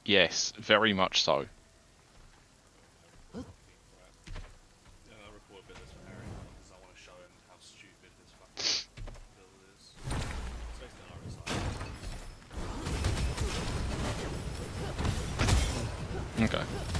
Yes, very much so. Yeah, I'll record a bit of this for Eric because I want to show him how stupid this fucking build is. So it's the RSI. Okay.